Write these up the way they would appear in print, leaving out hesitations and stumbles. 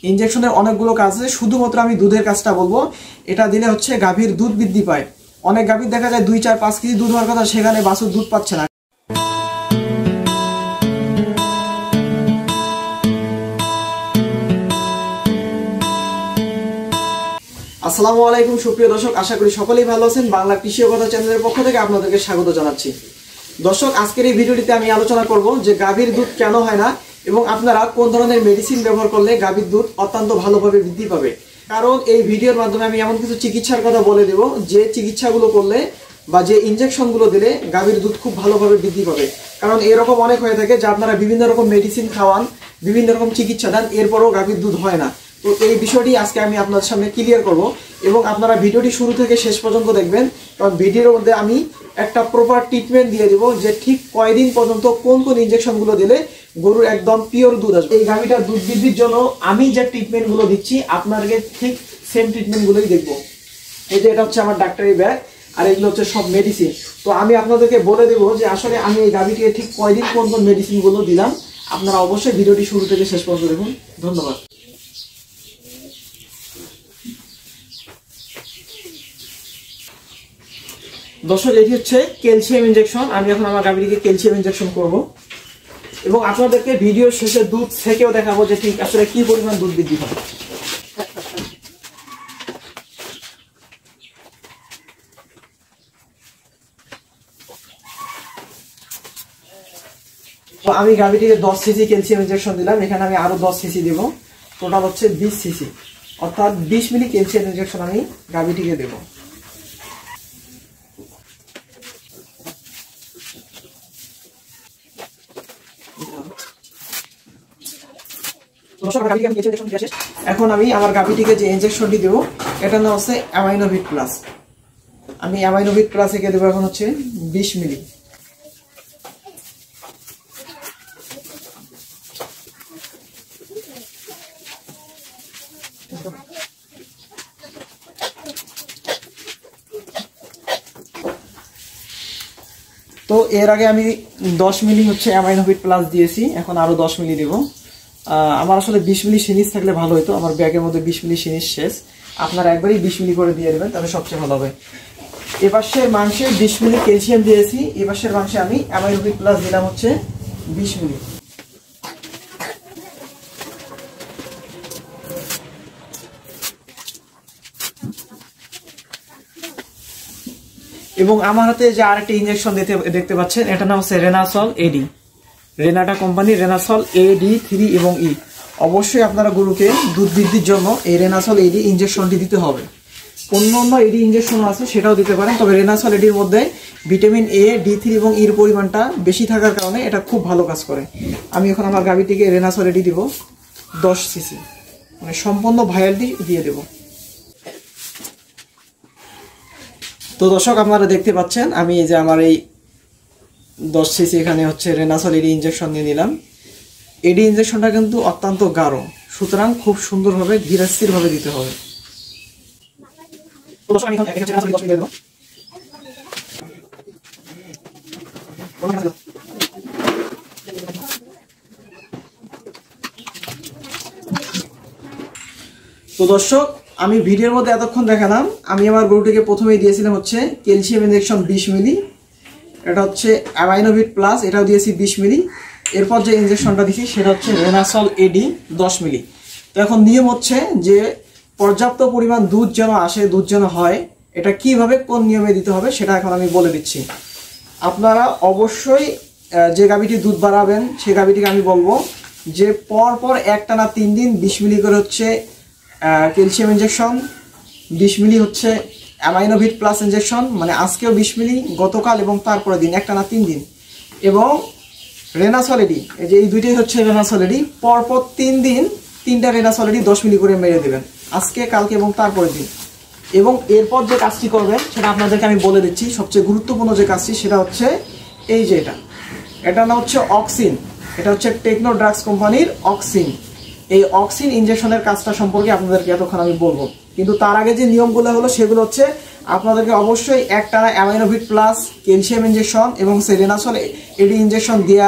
ইনজেকশনের অনেকগুলো কাজ আছে, শুধুমাত্র আমি দুধের কাজটা বলবো। এটা দিলে হচ্ছে গাভীর দুধ বৃদ্ধি পায়। অনেক গাভীর দেখা যায় 2, 4, 5 কেজি দুধ হওয়ার কথা, সেখানে বাছুর দুধ পাচ্ছে না। আসসালামু আলাইকুম সুপ্রিয় দর্শক, আশা করি সকলেই ভালো আছেন। বাংলা কৃষি ও কথা চ্যানেলের পক্ষ থেকে আপনাদেরকে স্বাগত জানাচ্ছি। দর্শক, আজকের এই ভিডিওটিতে আমি আলোচনা করব যে গাভীর দুধ কেন হয় না এবং আপনারা কোন ধরনের মেডিসিন ব্যবহার করলে গাভীর দুধ অত্যন্ত ভালোভাবে বৃদ্ধি পাবে। কারণ এই ভিডিওর মাধ্যমে আমি এমন কিছু চিকিৎসার কথা বলে দেব যে চিকিৎসাগুলো করলে বা যে ইনজেকশনগুলো দিলে গাভীর দুধ খুব ভালোভাবে বৃদ্ধি পাবে। কারণ এরকম অনেক হয়ে থাকে যে আপনারা বিভিন্ন রকম মেডিসিন খাওয়ান, বিভিন্ন রকম চিকিৎসা দেন, এরপরও গাভীর দুধ হয় না। তো এই বিষয়টি আজকে আমি আপনাদের সামনে ক্লিয়ার করব এবং আপনারা ভিডিওটি শুরু থেকে শেষ পর্যন্ত দেখবেন। কারণ ভিডিওর মধ্যে আমি একটা প্রপার ট্রিটমেন্ট দিয়ে দিব যে ঠিক কয়দিন পর্যন্ত কোন কোন ইনজেকশনগুলো দিলে গরুর একদম পিওর দুধ আসবে। এই গাভীটার দুধ বৃদ্ধির জন্য আমি যে ট্রিটমেন্টগুলো দিচ্ছি আপনাদেরকে ঠিক সেম ট্রিটমেন্টগুলোই দেখবো। এই যে এটা হচ্ছে আমার ডাক্তারি ব্যাগ, আর এগুলো হচ্ছে সব মেডিসিন। তো আমি আপনাদেরকে বলে দেবো যে আসলে আমি এই গাভীটিকে ঠিক কয়দিন কোন কোন মেডিসিনগুলো দিলাম। আপনারা অবশ্যই ভিডিওটি শুরু থেকে শেষ পর্যন্ত দেখুন। ধন্যবাদ। দর্শক, এটি হচ্ছে ক্যালসিয়াম ইনজেকশন। আমি এখন আমার গাভীটিকে ক্যালসিয়াম ইনজেকশন করব এবং আপনাদেরকে ভিডিও শেষে দুধ থেকেও দেখাবো যে ঠিক আসলে কি পরিমাণ দুধ বৃদ্ধি পাবে। তো আমি গাভীটিকে 10 সিসি ক্যালসিয়াম ইনজেকশন দিলাম, এখানে আমি আরো 10 সিসি দেব, টোটাল হচ্ছে 20 সিসি, অর্থাৎ 20 মিলি ক্যালসিয়াম ইনজেকশন আমি গাভীটিকে দেব। এখন আমি আমার গাভীটিকে যে ইনজেকশনটি দেবো এটার নাম হচ্ছে অ্যামাইনোভিট প্লাস। আমি অ্যামাইনোভিট প্লাস একে দেবো এখন হচ্ছে 20 মিলি। তো এর আগে আমি 10 মিলি হচ্ছে অ্যামাইনোভিট প্লাস দিয়েছি, এখন আরো 10 মিলি দেবো। আমার আসলে 20 মিলি সিরিজ থাকলে ভালো হতো, আমার ব্যাগের মধ্যে 20 মিলি সিরিজ শেষ। আপনারা একবারই 20 মিলি করে দিয়ে দেবেন, তাহলে সবচেয়ে ভালো হবে। এপাশের মাংসে 20 মিলি ক্যালসিয়াম দিয়েছি, এপাশের মাংসে আমি অ্যামাইনোভিট প্লাস দিলাম হচ্ছে 20 মিলি। এবং আমার হাতে যে আরেকটি ইনজেকশন দেখতে পাচ্ছেন, এটার নাম হচ্ছে রেনাসল এডি। রেনাটা কোম্পানির রেনাসল এডি 3 এবং ই। অবশ্যই আপনারা গরুকে দুধ বৃদ্ধির জন্য এই রেনাসল এডি ইনজেকশনটি দিতে হবে। অন্য এডি ইনজেকশন আছে, সেটাও দিতে পারেন, তবে রেনাসল এডির মধ্যে ভিটামিন এ, D3 এবং ইর পরিমাণটা বেশি থাকার কারণে এটা খুব ভালো কাজ করে। আমি এখন আমার গাভীটিকে রেনাসল এডি দিব 10 সিসি, মানে সম্পূর্ণ ভায়ালটি দিয়ে দেব। তো দর্শক, আপনারা দেখতে পাচ্ছেন আমি এই যে আমার এই 10 সিসি এখানে হচ্ছে রেনাসল এডি ইনজেকশন দিয়ে নিলাম। এডি ইনজেকশনটা কিন্তু অত্যন্ত গাঢ়, সুতরাং খুব সুন্দরভাবে ধীরস্থিরভাবে দিতে হবে। তো দর্শক, আমি ভিডিওর মধ্যে এতক্ষণ দেখালাম, আমি আমার গরুটিকে প্রথমেই দিয়েছিলাম হচ্ছে ক্যালসিয়াম ইনজেকশন 20 মিলি, এটা হচ্ছে অ্যামাইনোভিট প্লাস, এটাও দিয়েছি 20 মিলি। এরপর যে ইনজেকশনটা দিয়েছি সেটা হচ্ছে রেনাসল এডি 10 মিলি। তো এখন নিয়ম হচ্ছে যে পর্যাপ্ত পরিমাণ দুধ যেন আসে, দুধ যেন হয়, এটা কিভাবে কোন নিয়মে দিতে হবে সেটা এখন আমি বলে দিচ্ছি। আপনারা অবশ্যই যে গাভীটি দুধ বাড়াবেন সেই গাভীটিকে আমি বলবো যে পরপর একটানা 3 দিন 20 মিলি করে হচ্ছে ক্যালসিয়াম ইনজেকশন, 20 মিলি হচ্ছে অ্যামাইনোভিট প্লাস ইনজেকশন, মানে আজকেও 20 মিলি, গতকাল এবং তারপরে দিন, একটানা 3 দিন, এবং রেনাসল এডি, এই যে এই দুইটাই হচ্ছে রেনাসল এডি, পরপর 3 দিন 3টা রেনাসল এডি 10 মিলি করে মেরে দেবেন, আজকে, কালকে এবং তারপরের দিন। এবং এরপর যে কাজটি করবেন সেটা আপনাদেরকে আমি বলে দিচ্ছি। সবচেয়ে গুরুত্বপূর্ণ যে কাজটি সেটা হচ্ছে এই যে এটার নাম হচ্ছে অক্সিন। এটা হচ্ছে টেকনো ড্রাগস কোম্পানির অক্সিন। এই অক্সিন ইনজেকশনের কাজটা সম্পর্কে আপনাদেরকে এতক্ষণ আমি বলবো, কিন্তু তার আগে যে নিয়মগুলো হলো সেগুলো হচ্ছে আপনাদেরকে অবশ্যই একটানা অ্যামাইনোভিট প্লাস, ক্যালসিয়াম ইনজেকশন এবং রেনাসল এডি ইনজেকশন দেওয়ার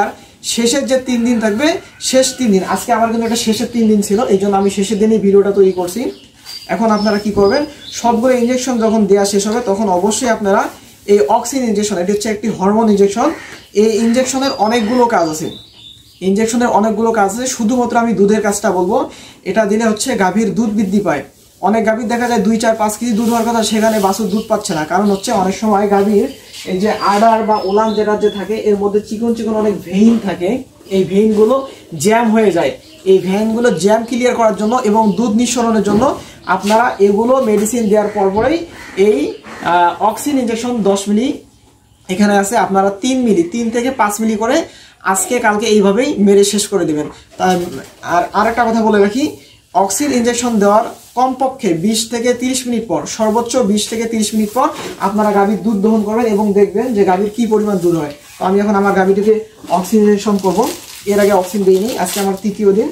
শেষের যে 3 দিন থাকবে, শেষ 3 দিন, আজকে আমার কিন্তু এটা শেষের 3 দিন ছিল, এই জন্য আমি শেষের দিনই ভিডিওটা তৈরি করছি। এখন আপনারা কি করবেন, সবগুলো ইঞ্জেকশন যখন দেওয়া শেষ হবে তখন অবশ্যই আপনারা এই অক্সিন ইঞ্জেকশন, এটি হচ্ছে একটি হরমোন ইঞ্জেকশন। এই ইঞ্জেকশনের অনেকগুলো কাজ আছে, শুধুমাত্র আমি দুধের কাজটা বলবো। এটা দিলে হচ্ছে গাভীর দুধ বৃদ্ধি পায়। অনেক গাভীর দেখা যায় 2, 4, 5 কেজি দুধ হওয়ার কথা, সেখানে বাছুর দুধ পাচ্ছে না। কারণ হচ্ছে অনেক সময় গাভীর এই যে আডার বা ওলান যেটা যে থাকে, এর মধ্যে চিকন চিকন অনেক ভেইন থাকে, এই ভেইনগুলো জ্যাম হয়ে যায়। এই ভেইনগুলো জ্যাম ক্লিয়ার করার জন্য এবং দুধ নিঃসরণের জন্য আপনারা এগুলো মেডিসিন দেওয়ার পরপরই এই অক্সিন ইঞ্জেকশন 10 মিলি এখানে আছে, আপনারা 3 মিলি 3 থেকে 5 মিলি করে আজকে কালকে এইভাবেই মেরে শেষ করে দেবেন। আর আরেকটা কথা বলে রাখি, অক্সিন ইঞ্জেকশন দেওয়ার কমপক্ষে 20 থেকে 30 মিনিট পর, সর্বোচ্চ 20 থেকে 30 মিনিট পর আপনারা গাভীর দুধ দহন করবেন এবং দেখবেন যে গাভীর কি পরিমাণ দুধ হয়। তো আমি এখন আমার গাভীটিকে অক্সিন ইঞ্জেকশন করবো। এর আগে অক্সিন দিইনি, আজকে আমার 3য় দিন।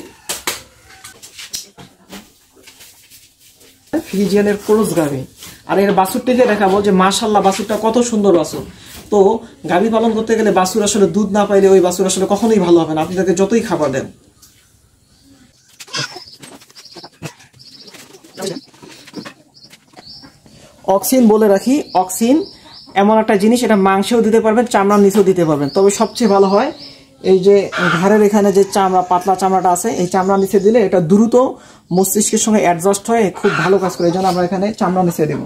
ফ্রিজিয়ানের ক্রস গাভী, আর এর বাছুরটিকে দেখাবো যে মাশাআল্লাহ বাছুরটা কত সুন্দর বাছুর। তো গাভী পালন করতে গেলে বাছুর আসলে দুধ না পাইলে ওই বাছুর আসলে কখনোই ভালো হবে না, আপনি তাকে যতই খাবার দেন। অক্সিন বলে রাখি, অক্সিন এমন একটা জিনিস, এটা মাংসেও দিতে পারবেন, চামড়ার নিচেও দিতে পারবেন। তবে সবচেয়ে ভালো হয় এই যে ঘাড়ের এখানে যে চামড়া, পাতলা চামড়াটা আছে, এই চামড়ার নিচে দিলে এটা দ্রুত মস্তিষ্কের সঙ্গে অ্যাডজাস্ট হয়ে খুব ভালো কাজ করে। এই জন্য আমরা এখানে চামড়া নিচে দেব।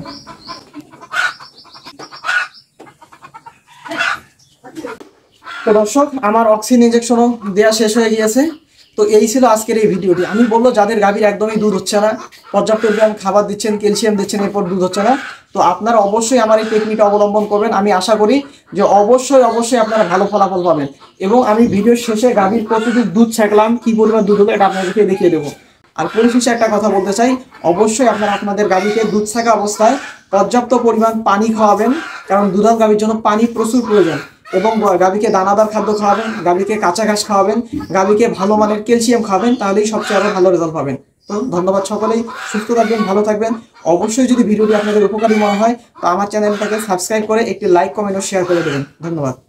তো দর্শক, আমার অক্সিন ইঞ্জেকশনও দেওয়া শেষ হয়ে গিয়েছে। তো এই ছিল আজকের এই ভিডিওটি। আমি বলবো যাদের গাভীর একদমই দুধ হচ্ছে না, পর্যাপ্ত পরিমাণ খাবার দিচ্ছেন, ক্যালসিয়াম দিচ্ছেন, এরপর দুধ হচ্ছে না, তো আপনারা অবশ্যই আমার এই টেকনিকটা অবলম্বন করবেন। আমি আশা করি যে অবশ্যই আপনারা ভালো ফলাফল পাবেন। এবং আমি ভিডিওর শেষে গাভীর প্রতিদিন দুধ ছাকলাম, কি পরিমাণ দুধ হলো এটা আপনাদেরকে দেখিয়ে দেবো। আর পরিশেষে একটা কথা বলতে চাই, অবশ্যই আপনারা আপনাদের গাভীকে দুধ ছাকা অবস্থায় পর্যাপ্ত পরিমাণ পানি খাওয়াবেন, কারণ দুধাল গাভীর জন্য পানি প্রচুর প্রয়োজন। এবং গাভীকে দানাদার খাদ্য খাওয়াবেন, গাভীকে কাঁচা ঘাস খাওয়াবেন, গাভীকে ভালো মানের ক্যালসিয়াম খাওয়াবেন, তাহলেই সবচেয়ে আরো ভালো রেজাল্ট পাবেন। তো ধন্যবাদ সকলেই, সুস্থ থাকবেন, ভালো থাকবেন। অবশ্যই যদি ভিডিওটি আপনাদের উপকারী মনে হয় তো আমার চ্যানেলটাকে সাবস্ক্রাইব করে একটি লাইক, কমেন্ট ও শেয়ার করে দেবেন। ধন্যবাদ।